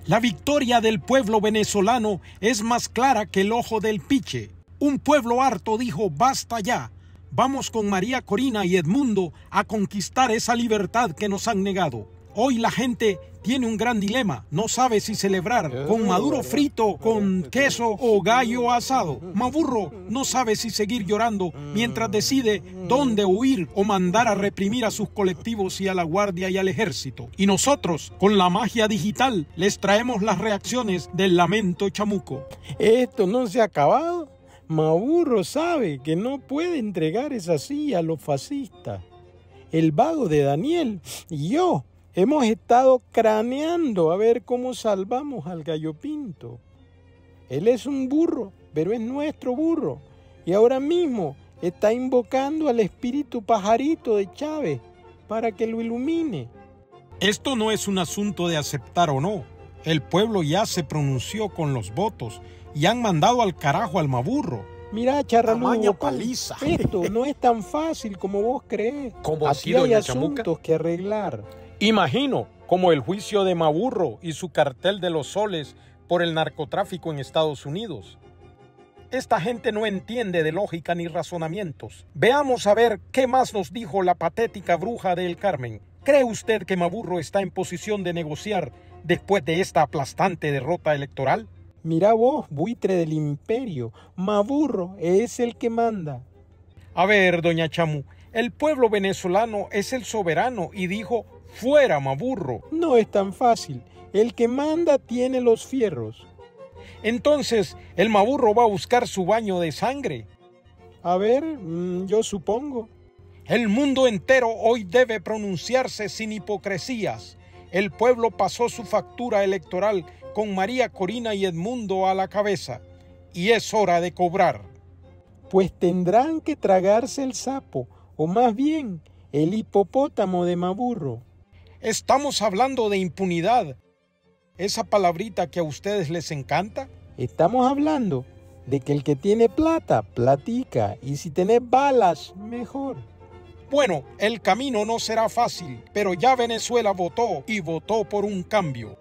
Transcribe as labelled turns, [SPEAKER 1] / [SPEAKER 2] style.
[SPEAKER 1] La victoria del pueblo venezolano es más clara que el ojo del piche. Un pueblo harto dijo basta ya. Vamos con María Corina y Edmundo a conquistar esa libertad que nos han negado. Hoy la gente tiene un gran dilema, no sabe si celebrar con Maduro frito, con queso o gallo asado. Maburro no sabe si seguir llorando mientras decide dónde huir o mandar a reprimir a sus colectivos y a la guardia y al ejército. Y nosotros, con la magia digital, les traemos las reacciones del lamento chamuco.
[SPEAKER 2] Esto no se ha acabado. Maburro sabe que no puede entregar esa silla a los fascistas. El vago de Daniel y yo hemos estado craneando a ver cómo salvamos al Gallo Pinto. Él es un burro, pero es nuestro burro. Y ahora mismo está invocando al espíritu pajarito de Chávez para que lo ilumine.
[SPEAKER 1] Esto no es un asunto de aceptar o no. El pueblo ya se pronunció con los votos y han mandado al carajo al Maburro.
[SPEAKER 2] Mira, charraludo,
[SPEAKER 3] Tamaña paliza.
[SPEAKER 2] esto no es tan fácil como vos crees.
[SPEAKER 3] ¿Cómo
[SPEAKER 2] Aquí
[SPEAKER 3] así,
[SPEAKER 2] hay
[SPEAKER 3] doña Chamuca?
[SPEAKER 2] asuntos que arreglar.
[SPEAKER 1] Imagino como el juicio de Maburro y su cartel de los soles por el narcotráfico en Estados Unidos. Esta gente no entiende de lógica ni razonamientos. Veamos a ver qué más nos dijo la patética bruja del Carmen. ¿Cree usted que Maburro está en posición de negociar después de esta aplastante derrota electoral?
[SPEAKER 2] Mira vos, buitre del imperio, Maburro es el que manda.
[SPEAKER 1] A ver, doña Chamu, el pueblo venezolano es el soberano y dijo, fuera Maburro.
[SPEAKER 2] No es tan fácil, el que manda tiene los fierros.
[SPEAKER 1] Entonces, el Maburro va a buscar su baño de sangre.
[SPEAKER 2] A ver, yo supongo.
[SPEAKER 1] El mundo entero hoy debe pronunciarse sin hipocresías. El pueblo pasó su factura electoral con María Corina y Edmundo a la cabeza. Y es hora de cobrar.
[SPEAKER 2] Pues tendrán que tragarse el sapo, o más bien, el hipopótamo de Maburro.
[SPEAKER 1] Estamos hablando de impunidad. Esa palabrita que a ustedes les encanta.
[SPEAKER 2] Estamos hablando de que el que tiene plata, platica, y si tenés balas, mejor.
[SPEAKER 1] Bueno, el camino no será fácil, pero ya Venezuela votó y votó por un cambio.